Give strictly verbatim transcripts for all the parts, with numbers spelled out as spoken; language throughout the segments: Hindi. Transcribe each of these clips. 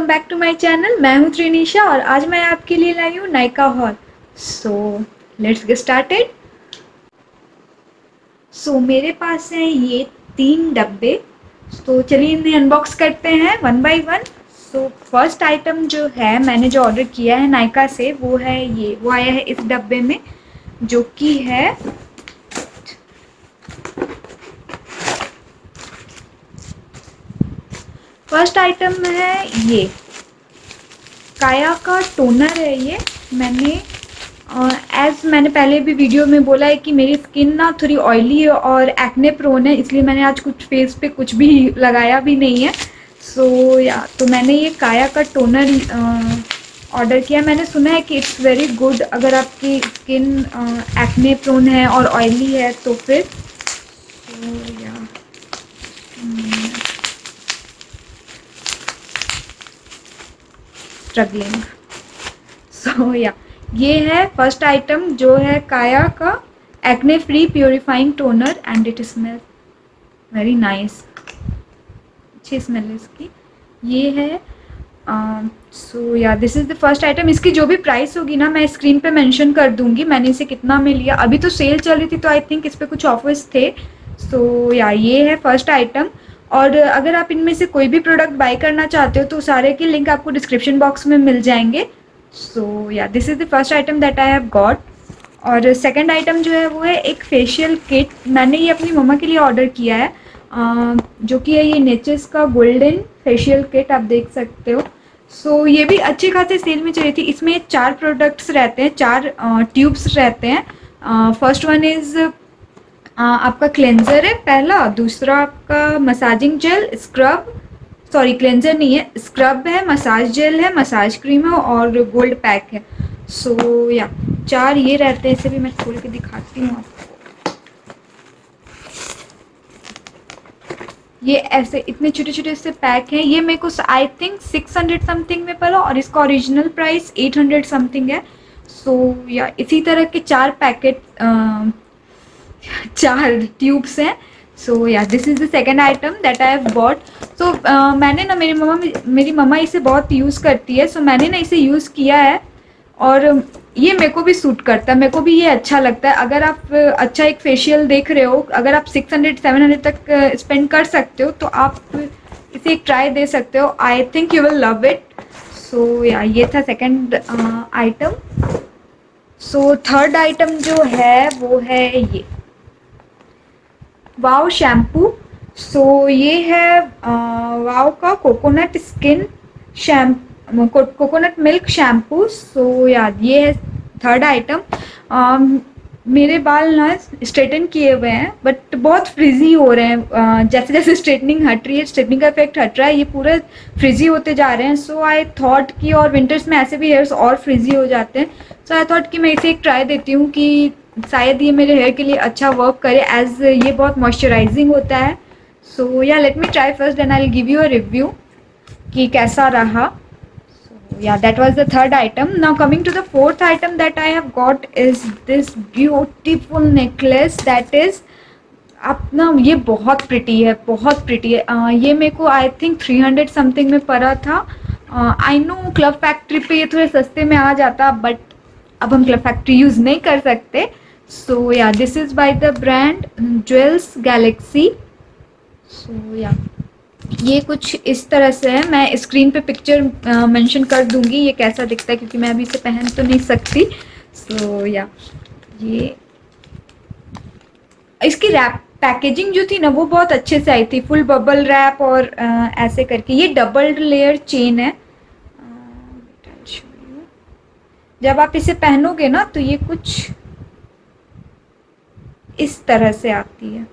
Welcome back to my channel. मैं हूँ त्रिनिशा और आज मैं आपके लिए लाई हूँ Nykaa haul. So let's get started. So मेरे पास हैं ये तीन डब्बे। तो चलिए इन्हें अनबॉक्स करते हैं one by one. So first item जो है मैंने जो ऑर्डर किया है नायका से वो है ये, वो आया है इस डब्बे में जो कि है फर्स्ट आइटम है ये काया का टोनर है। ये मैंने एज मैंने पहले भी वीडियो में बोला है कि मेरी स्किन ना थोड़ी ऑयली है और एक्ने प्रोन है, इसलिए मैंने आज कुछ फेस पे कुछ भी लगाया भी नहीं है। सो so, या तो मैंने ये काया का टोनर ऑर्डर किया। मैंने सुना है कि इट्स वेरी गुड अगर आपकी स्किन एक्ने प्रोन है और ऑयली है तो फिर so, या स्ट्रगलिंग। सो या ये है फर्स्ट आइटम जो है काया का acne free purifying toner and it smell very nice. अच्छी स्मेल है इसकी। ये है so yeah this is the first item. इसकी जो भी प्राइस होगी ना मैं स्क्रीन पे मेंशन कर दूंगी मैंने इसे कितना में लिया। अभी तो सेल चल रही थी तो आई थिंक इस पर कुछ ऑफर्स थे। सो so, या ये है फर्स्ट आइटम। और अगर आप इनमें से कोई भी प्रोडक्ट बाय करना चाहते हो तो सारे के लिंक आपको डिस्क्रिप्शन बॉक्स में मिल जाएंगे। So yeah this is the first item that I have got. और सेकंड आइटम जो है वो है एक फेशियल किट। मैंने ये अपनी मम्मा के लिए ऑर्डर किया है uh, जो कि है ये नेचर्स का गोल्डन फेशियल किट, आप देख सकते हो। सो so, ये भी अच्छे खासे सेल में चली थी। इसमें चार प्रोडक्ट्स रहते हैं, चार ट्यूब्स uh, रहते हैं। फर्स्ट वन इज़ आपका क्लेंजर है पहला, दूसरा आपका massaging gel, scrub sorry cleanser नहीं है, स्क्रब है, मसाज जेल है, मसाज क्रीम है और गोल्ड पैक है। सो so, या चार ये रहते हैं। इसे भी मैं खोल के दिखाती हूँ आपको। ये ऐसे इतने छोटे छोटे से पैक हैं। ये मेरे को I think six hundred something में पड़ा और इसका original price eight hundred something है। सो so, या इसी तरह के चार पैकेट चार ट्यूब्स हैं। So yeah this is the second item that I have bought. So मैंने ना मेरी मम्मा मेरी मम्मा इसे बहुत यूज़ करती है। सो so, मैंने ना इसे यूज़ किया है और ये मेरे को भी सूट करता है, मेरे को भी ये अच्छा लगता है। अगर आप अच्छा एक फेशियल देख रहे हो, अगर आप सिक्स हंड्रेड सेवन हंड्रेड तक स्पेंड कर सकते हो तो आप इसे एक ट्राई दे सकते हो। I think you will love it. So yeah ये था second item. So third item जो है वो है ये वाव शैम्पू। सो ये है वाव का coconut skin shampoo, coconut milk shampoo. So यार ये है थर्ड आइटम। मेरे बाल ना स्ट्रेटन किए हुए हैं बट बहुत फ्रिजी हो रहे हैं। uh, जैसे जैसे स्ट्रेटनिंग हट रही है, स्ट्रेटनिंग का इफेक्ट हट रहा है, ये पूरे फ्रिजी होते जा रहे हैं। सो आई थॉट कि और विंटर्स में ऐसे भी हेयर्स और फ्रिजी हो जाते हैं। सो आई थॉट कि मैं इसे एक ट्राई देती हूँ कि शायद ये मेरे हेयर के लिए अच्छा वर्क करे, एज ये बहुत मॉइस्चराइजिंग होता है। So yeah let me try first and I will give you a review कि कैसा रहा। So yeah that was the third item. Now coming to the fourth item that I have got is this beautiful necklace that is आप ना ये बहुत प्रिटी है, बहुत प्रिटी है। uh, ये मेरे को I think three hundred something में पड़ा था। आई नो क्लब फैक्ट्री पे ये थोड़े सस्ते में आ जाता बट अब हम क्लब फैक्ट्री यूज़ नहीं कर सकते। So yeah this is by the brand jewels galaxy. So yeah ये कुछ इस तरह से है। मैं स्क्रीन पे पिक्चर मेंशन कर दूंगी ये कैसा दिखता है क्योंकि मैं अभी इसे पहन तो नहीं सकती। सो या ये इसकी रैप पैकेजिंग जो थी ना वो बहुत अच्छे से आई थी, फुल बबल रैप और आ, ऐसे करके। ये डबल लेयर चेन है। जब आप इसे पहनोगे ना तो ये कुछ इस तरह से आती है,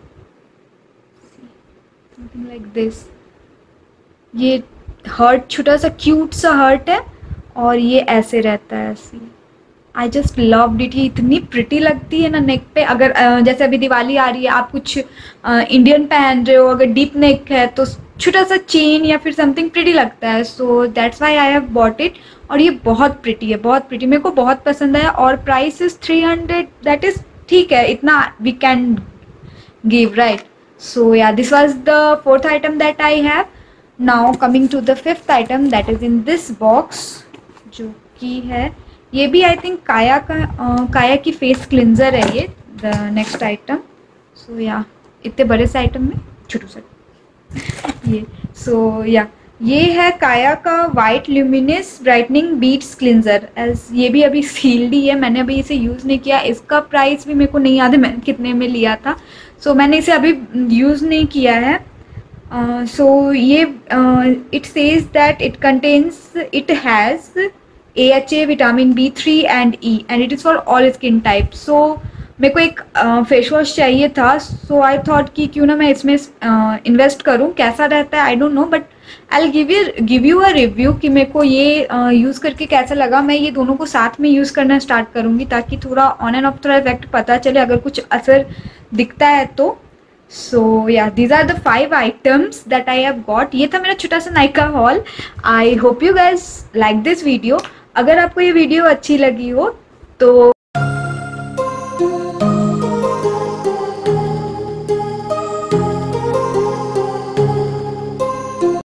समथिंग लाइक दिस। ये हर्ट छोटा सा क्यूट सा हर्ट है और ये ऐसे रहता है ऐसे। I just loved it. ये इतनी प्रिटी लगती है ना नेक पे। अगर जैसे अभी दिवाली आ रही है, आप कुछ इंडियन पहन रहे हो, अगर डीप नेक है तो छोटा सा चेन या फिर समथिंग प्रिटी लगता है। So that's why I have bought it. और ये बहुत प्रिटी है, बहुत प्रिटी, मेरे को बहुत पसंद आया। और price is three hundred, that is ठीक है, इतना we can give right. So yeah this was the fourth item that I have. Now coming to the fifth item that is in this box, जो कि है, ये भी आई थिंक काया का uh, काया की फेस क्लिनजर है ये, द नेक्स्ट आइटम। सो या इतने बड़े से आइटम में छोटू सा ये, सो so, या yeah. ये है काया का white luminous brightening beats cleanser, as ये भी अभी सील्ड ही है, मैंने अभी इसे यूज़ नहीं किया। इसका प्राइस भी मेरे को नहीं याद है मैंने कितने में लिया था, सो so, मैंने इसे अभी यूज़ नहीं किया है। सो uh, so, ये it says that it contains it has a H A, vitamin B three and E, and it is for all skin type. So मेरे को एक फेस वॉश चाहिए था, सो आई थॉट कि क्यों ना मैं इसमें इन्वेस्ट uh, करूं। कैसा रहता है I don't know, but I will give you give you a review कि मेरे को ये यूज़ uh, करके कैसा लगा। मैं ये दोनों को साथ में यूज़ करना स्टार्ट करूँगी ताकि थोड़ा ऑन एंड ऑफ थोड़ा इफेक्ट पता चले, अगर कुछ असर दिखता है तो। So yeah these are the five items that I have got. ये था मेरा छोटा सा Nykaa haul. I hope you guys like this video. अगर आपको ये वीडियो अच्छी लगी हो तो